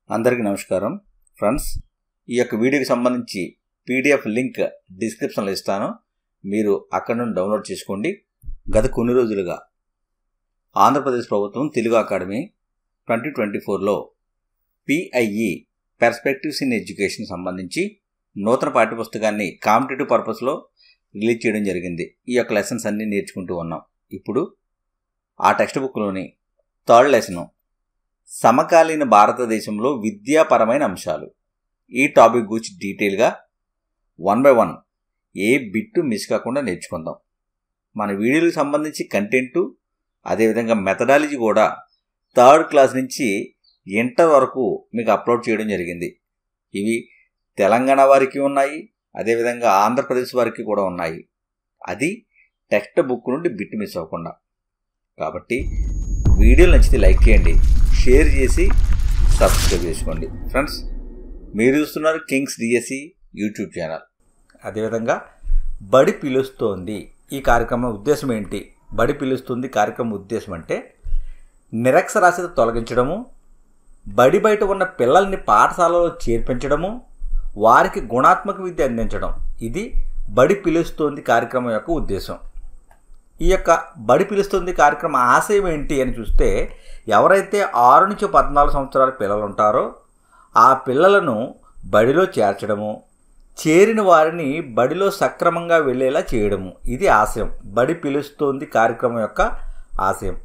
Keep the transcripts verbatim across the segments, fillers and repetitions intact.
అందరికీ నమస్కారం ఫ్రెండ్స్. ఈ యొక్క వీడియోకి సంబంధించి పీడిఎఫ్ లింక్ డిస్క్రిప్షన్లో ఇస్తాను, మీరు అక్కడ నుండి డౌన్లోడ్ చేసుకోండి. గత కొన్ని రోజులుగా ఆంధ్రప్రదేశ్ ప్రభుత్వం తెలుగు అకాడమీ ట్వంటీ ట్వంటీ ఫోర్లో పిఐఈ పర్స్పెక్టివ్స్ ఇన్ ఎడ్యుకేషన్ సంబంధించి నూతన పాఠ్యపుస్తకాన్ని కాంపిటేటివ్ పర్పస్లో రిలీజ్ చేయడం జరిగింది. ఈ యొక్క లెసన్స్ అన్నీ నేర్చుకుంటూ ఉన్నాం. ఇప్పుడు ఆ టెక్స్ట్ బుక్లోని థర్డ్ లెసను సమకాలీన భారతదేశంలో విద్యాపరమైన అంశాలు. ఈ టాపిక్ గురించి డీటెయిల్గా వన్ బై వన్ ఏ బిట్టు మిస్ కాకుండా నేర్చుకుందాం. మన వీడియోలకు సంబంధించి కంటెంటు, అదేవిధంగా మెథడాలజీ కూడా థర్డ్ క్లాస్ నుంచి ఇంటర్ వరకు మీకు అప్లోడ్ చేయడం జరిగింది. ఇవి తెలంగాణ వారికి ఉన్నాయి, అదేవిధంగా ఆంధ్రప్రదేశ్ వారికి కూడా ఉన్నాయి. అది టెక్స్ట్ బుక్ నుండి బిట్ మిస్ అవ్వకుండా. కాబట్టి వీడియోలు నచ్చితే లైక్ చేయండి, షేర్ చేసి సబ్స్క్రైబ్ చేసుకోండి. ఫ్రెండ్స్, మీరు చూస్తున్నారు కింగ్స్ డిఎస్సి యూట్యూబ్ ఛానల్. అదేవిధంగా బడి పిలుస్తోంది ఈ కార్యక్రమం ఉద్దేశం ఏంటి? బడి పిలుస్తుంది కార్యక్రమం ఉద్దేశం అంటే నిరక్షరాస్యత తొలగించడము, బడి బయట ఉన్న పిల్లల్ని పాఠశాలలో చేర్పించడము, వారికి గుణాత్మక విద్య అందించడం. ఇది బడి పిలుస్తోంది కార్యక్రమం యొక్క ఉద్దేశం. ఈ యొక్క బడి పిలుస్తుంది కార్యక్రమం ఆశయం ఏంటి అని చూస్తే, ఎవరైతే ఆరు నుంచి పద్నాలుగు సంవత్సరాల పిల్లలు ఉంటారో ఆ పిల్లలను బడిలో చేర్చడము, చేరిన వారిని బడిలో సక్రమంగా వెళ్ళేలా చేయడము. ఇది ఆశయం, బడి పిలుస్తుంది కార్యక్రమం యొక్క ఆశయం.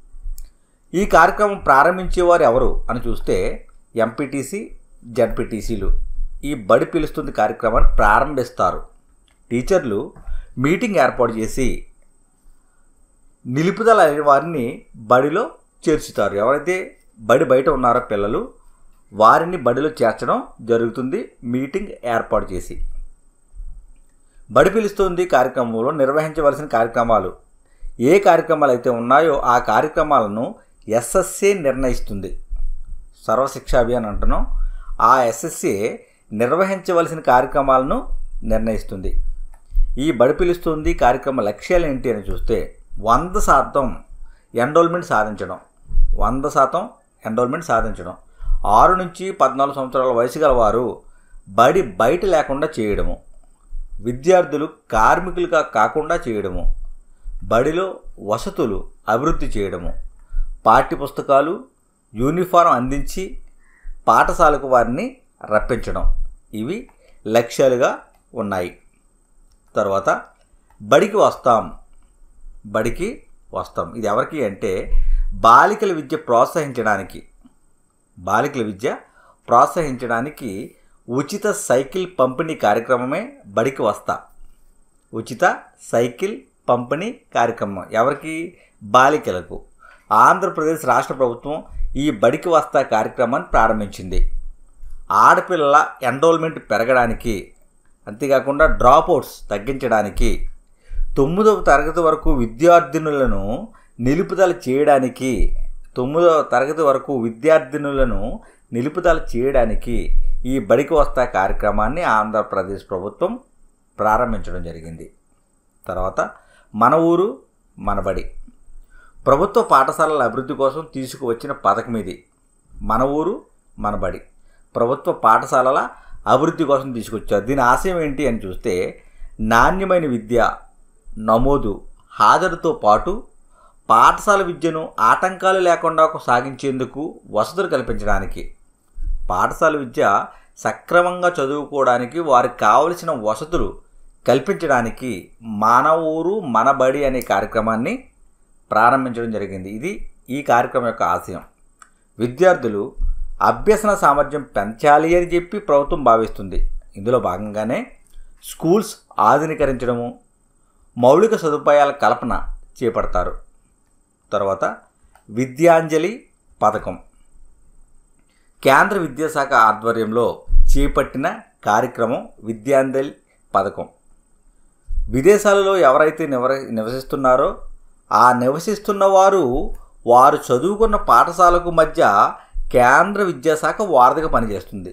ఈ కార్యక్రమం ప్రారంభించేవారు ఎవరు అని చూస్తే ఎంపీటీసీ, జడ్పీటీసీలు ఈ బడి పిలుస్తుంది కార్యక్రమాన్ని ప్రారంభిస్తారు. టీచర్లు మీటింగ్ ఏర్పాటు చేసి నిలుపుదల అయిన వారిని బడిలో చేర్చుతారు. ఎవరైతే బడి బయట ఉన్నారో పిల్లలు, వారిని బడిలో చేర్చడం జరుగుతుంది మీటింగ్ ఏర్పాటు చేసి. బడి పిలుస్తుంది కార్యక్రమంలో నిర్వహించవలసిన కార్యక్రమాలు ఏ కార్యక్రమాలు అయితే ఉన్నాయో ఆ కార్యక్రమాలను ఎస్ఎస్ఏ నిర్ణయిస్తుంది. సర్వశిక్షా అభియాన్ అంటున్నాం. ఆ ఎస్ఎస్ఏ నిర్వహించవలసిన కార్యక్రమాలను నిర్ణయిస్తుంది. ఈ బడి పిలుస్తుంది కార్యక్రమ లక్ష్యాలు ఏంటి అని చూస్తే, వంద శాతం ఎన్రోల్మెంట్ సాధించడం, వంద శాతం ఎన్రోల్మెంట్ సాధించడం, ఆరు నుంచి పద్నాలుగు సంవత్సరాల వయసు గల వారు బడి బయట లేకుండా చేయడము, విద్యార్థులు కార్మికులుగా కాకుండా చేయడము, బడిలో వసతులు అభివృద్ధి చేయడము, పాఠ్యపుస్తకాలు, యూనిఫారం అందించి పాఠశాలకు వారిని రప్పించడం. ఇవి లక్ష్యాలుగా ఉన్నాయి. తర్వాత బడికి వస్తాం, బడికి వస్తాం ఇది ఎవరికి అంటే బాలికల విద్య ప్రోత్సహించడానికి, బాలికల విద్య ప్రోత్సహించడానికి ఉచిత సైకిల్ పంపిణీ కార్యక్రమమే బడికి వస్తా. ఉచిత సైకిల్ పంపిణీ కార్యక్రమం ఎవరికి? బాలికలకు. ఆంధ్రప్రదేశ్ రాష్ట్ర ప్రభుత్వం ఈ బడికి వస్తా కార్యక్రమాన్ని ప్రారంభించింది. ఆడపిల్లల ఎన్రోల్మెంట్ పెరగడానికి, అంతేకాకుండా డ్రాప్అవుట్స్ తగ్గించడానికి, తొమ్మిదవ తరగతి వరకు విద్యార్థినులను నిలుపుదల చేయడానికి, తొమ్మిదవ తరగతి వరకు విద్యార్థినులను నిలుపుదల చేయడానికి ఈ బడికి వస్తా కార్యక్రమాన్ని ఆంధ్రప్రదేశ్ ప్రభుత్వం ప్రారంభించడం జరిగింది. తర్వాత మన ఊరు మన బడి ప్రభుత్వ పాఠశాలల అభివృద్ధి కోసం తీసుకువచ్చిన పథకం ఇది. మన ఊరు మన బడి ప్రభుత్వ పాఠశాలల అభివృద్ధి కోసం తీసుకొచ్చారు. దీని ఆశయం ఏంటి అని చూస్తే, నాణ్యమైన విద్య నమోదు, హాజరుతో పాటు పాఠశాల విద్యను ఆటంకాలు లేకుండా సాగించేందుకు వసతులు కల్పించడానికి, పాఠశాల విద్య సక్రమంగా చదువుకోవడానికి వారికి కావలసిన వసతులు కల్పించడానికి మన ఊరు మన బడి అనే కార్యక్రమాన్ని ప్రారంభించడం జరిగింది. ఇది ఈ కార్యక్రమం యొక్క ఆశయం. విద్యార్థులు అభ్యసన సామర్థ్యం పెంచాలి అని చెప్పి ప్రభుత్వం భావిస్తుంది. ఇందులో భాగంగానే స్కూల్స్ ఆధునీకరించడము, మౌలిక సదుపాయాల కల్పన చేపడతారు. తర్వాత విద్యాంజలి పథకం కేంద్ర విద్యాశాఖ ఆధ్వర్యంలో చేపట్టిన కార్యక్రమం విద్యాంజలి పథకం. విదేశాలలో ఎవరైతే నివ నివసిస్తున్నారో ఆ నివసిస్తున్న వారు వారు చదువుకున్న పాఠశాలకు మధ్య కేంద్ర విద్యాశాఖ వారధిగా పనిచేస్తుంది.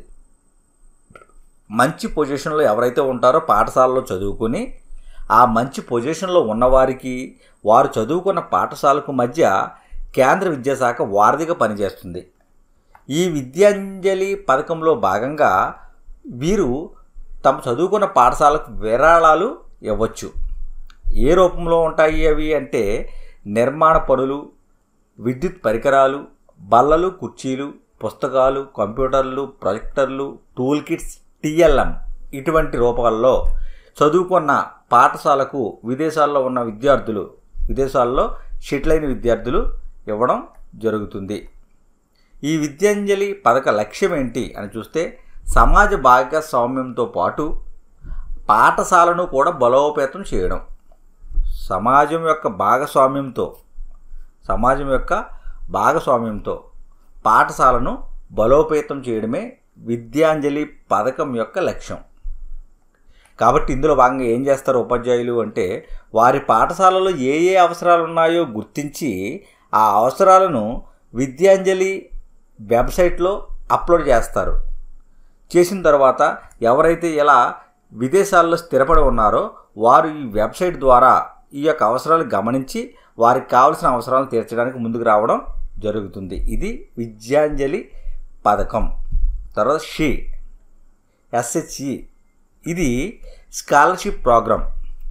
మంచి పొజిషన్లో ఎవరైతే ఉంటారో పాఠశాలలో చదువుకొని ఆ మంచి పొజిషన్లో ఉన్నవారికి వారు చదువుకున్న పాఠశాలకు మధ్య కేంద్ర విద్యాశాఖ వారధిగా పనిచేస్తుంది. ఈ విద్యాంజలి పథకంలో భాగంగా వీరు తమ చదువుకున్న పాఠశాలకు విరాళాలు ఇవ్వచ్చు. ఏ రూపంలో ఉంటాయి అవి అంటే నిర్మాణ పనులు, విద్యుత్ పరికరాలు, బల్లలు, కుర్చీలు, పుస్తకాలు, కంప్యూటర్లు, ప్రొజెక్టర్లు, టూల్ కిట్స్, టీఎల్ఎం ఇటువంటి రూపాల్లో చదువుకున్న పాఠశాలకు విదేశాల్లో ఉన్న విద్యార్థులు, విదేశాల్లో సెటిల్ అయిన విద్యార్థులు ఇవ్వడం జరుగుతుంది. ఈ విద్యాంజలి పథక లక్ష్యం ఏంటి అని చూస్తే సమాజ భాగస్వామ్యంతో పాటు పాఠశాలను కూడా బలోపేతం చేయడం. సమాజం యొక్క భాగస్వామ్యంతో సమాజం యొక్క భాగస్వామ్యంతో పాఠశాలను బలోపేతం చేయడమే విద్యాంజలి పథకం యొక్క లక్ష్యం. కాబట్టి ఇందులో భాగంగా ఏం చేస్తారు ఉపాధ్యాయులు అంటే వారి పాఠశాలలో ఏ ఏ అవసరాలు ఉన్నాయో గుర్తించి ఆ అవసరాలను విద్యాంజలి వెబ్సైట్లో అప్లోడ్ చేస్తారు. చేసిన తర్వాత ఎవరైతే ఇలా విదేశాల్లో స్థిరపడి ఉన్నారో వారు ఈ వెబ్సైట్ ద్వారా ఈ యొక్క అవసరాలు గమనించి వారికి కావాల్సిన అవసరాలను తీర్చడానికి ముందుకు రావడం జరుగుతుంది. ఇది విద్యాంజలి పథకం. తర్వాత షీ ఎస్హెచ్ఈ ఇది స్కాలర్షిప్ ప్రోగ్రాం.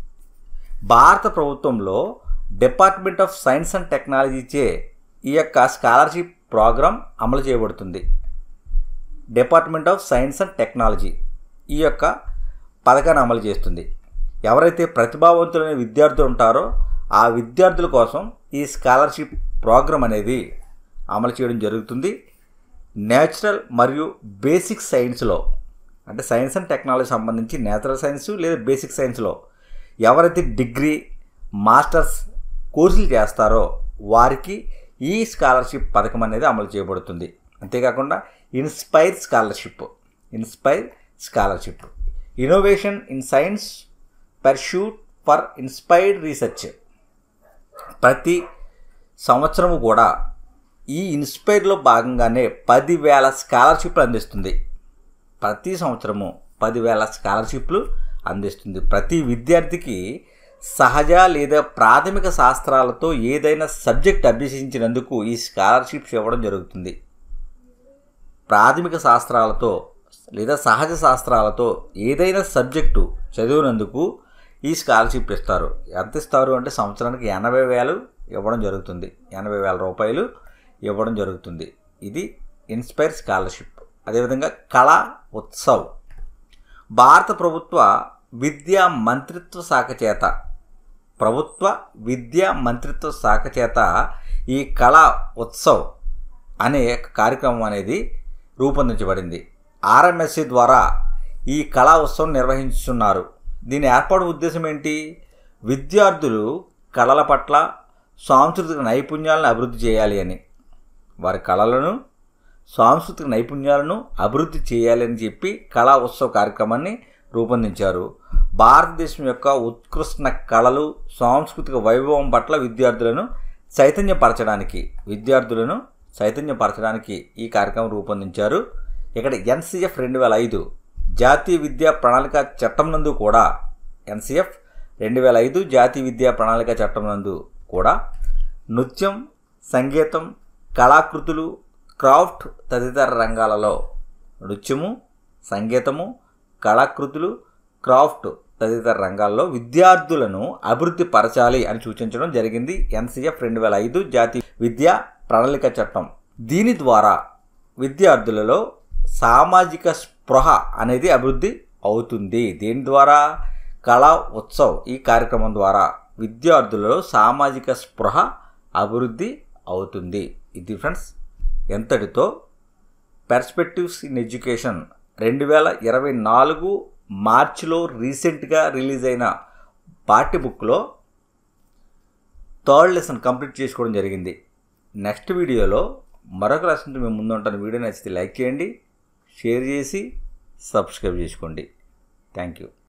భారత ప్రభుత్వంలో డిపార్ట్మెంట్ ఆఫ్ సైన్స్ అండ్ టెక్నాలజీచే ఈ యొక్క స్కాలర్షిప్ ప్రోగ్రాం అమలు చేయబడుతుంది. Department of science and technology ఈ యొక్క పథకాన్ని అమలు చేస్తుంది. ఎవరైతే ప్రతిభావంతులైన విద్యార్థులు ఉంటారో ఆ విద్యార్థుల కోసం ఈ స్కాలర్షిప్ ప్రోగ్రాం అనేది అమలు చేయడం జరుగుతుంది. నేచురల్ మరియు బేసిక్ సైన్స్లో అంటే సైన్స్ అండ్ టెక్నాలజీ సంబంధించి నేచురల్ సైన్స్ లేదా బేసిక్ సైన్స్లో ఎవరైతే డిగ్రీ, మాస్టర్స్ కోర్సులు చేస్తారో వారికి ఈ స్కాలర్షిప్ పథకం అనేది అమలు చేయబడుతుంది. అంతేకాకుండా inspire scholarship inspire scholarship innovation in science pursuit for inspired research ప్రతి సంవత్సరము కూడా ఈ ఇన్స్పైర్లో భాగంగానే పదివేల స్కాలర్షిప్లు అందిస్తుంది. ప్రతి సంవత్సరము పదివేల స్కాలర్షిప్లు అందిస్తుంది. ప్రతి విద్యార్థికి సహజ లేదా ప్రాథమిక శాస్త్రాలతో ఏదైనా సబ్జెక్ట్ అభ్యసించినందుకు ఈ స్కాలర్షిప్స్ ఇవ్వడం జరుగుతుంది. ప్రాథమిక శాస్త్రాలతో లేదా సహజ శాస్త్రాలతో ఏదైనా సబ్జెక్టు చదివినందుకు ఈ స్కాలర్షిప్ ఇస్తారు. ఎంత ఇస్తారు అంటే సంవత్సరానికి ఎనభై వేలు ఇవ్వడం జరుగుతుంది. ఎనభై వేల రూపాయలు ఇవ్వడం జరుగుతుంది. ఇది ఇన్స్పైర్ స్కాలర్షిప్. అదేవిధంగా కళా ఉత్సవ్ భారత ప్రభుత్వ విద్యా మంత్రిత్వ శాఖ చేత ప్రభుత్వ విద్యా మంత్రిత్వ శాఖ చేత ఈ కళా ఉత్సవ్ అనే కార్యక్రమం అనేది రూపొందించబడింది. ఆర్ఎంఎస్సి ద్వారా ఈ కళా ఉత్సవం నిర్వహించుతున్నారు. దీని ఏర్పాటు ఉద్దేశం ఏంటి? విద్యార్థులు కళల పట్ల సాంస్కృతిక నైపుణ్యాలను అభివృద్ధి చేయాలి అని, వారి కళలను సాంస్కృతిక నైపుణ్యాలను అభివృద్ధి చేయాలి అని చెప్పి కళా ఉత్సవ కార్యక్రమాన్ని రూపొందించారు. భారతదేశం యొక్క ఉత్కృష్ట కళలు, సాంస్కృతిక వైభవం పట్ల విద్యార్థులను చైతన్యపరచడానికి విద్యార్థులను చైతన్యపరచడానికి ఈ కార్యక్రమం రూపొందించారు. ఇక్కడ ఎన్సిఎఫ్ రెండు వేల ఐదు జాతీయ విద్యా ప్రణాళిక చట్టం నందు కూడా ఎన్సిఎఫ్ రెండు వేల ఐదు జాతీయ విద్యా ప్రణాళిక చట్టం నందు కూడా నృత్యం, సంగీతం, కళాకృతులు, క్రాఫ్ట్ తదితర రంగాలలో నృత్యము, సంగీతము, కళాకృతులు, క్రాఫ్ట్ తదితర రంగాల్లో విద్యార్థులను అభివృద్ధి పరచాలి అని సూచించడం జరిగింది ఎన్సిఎఫ్ రెండు వేల ఐదు జాతీయ విద్యా ప్రణాళిక చట్టం. దీని ద్వారా విద్యార్థులలో సామాజిక స్పృహ అనేది అభివృద్ధి అవుతుంది. దీని ద్వారా కళా ఉత్సవ్ ఈ కార్యక్రమం ద్వారా విద్యార్థులలో సామాజిక స్పృహ అభివృద్ధి అవుతుంది. ఇది ఫ్రెండ్స్ ఎంతటితో పర్స్పెక్టివ్స్ ఇన్ ఎడ్యుకేషన్ రెండు వేల ఇరవై నాలుగు మార్చిలో రీసెంట్గా రిలీజ్ అయిన పాఠ్య బుక్లో థర్డ్ లెసన్ కంప్లీట్ చేసుకోవడం జరిగింది. నెక్స్ట్ వీడియోలో మరొక లెసన్తో మేము ముందు ఉంటాను. వీడియో నచ్చితే లైక్ చేయండి, షేర్ చేసి సబ్స్క్రైబ్ చేసుకోండి. Thank you.